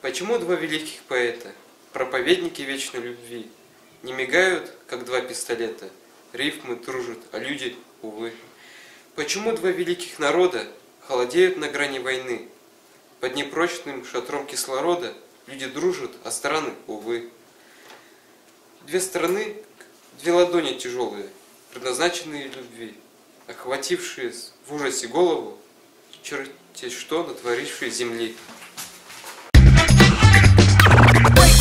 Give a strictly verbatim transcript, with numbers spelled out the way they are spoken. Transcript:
Почему два великих поэта, проповедники вечной любви, не мигают, как два пистолета, рифмы дружат, а люди, увы? Почему два великих народа холодеют на грани войны? Под непрочным шатром кислорода люди дружат, а страны, увы. Две страны, две ладони тяжелые, предназначенные любви, охватившие в ужасе голову, черти что натворившие земли.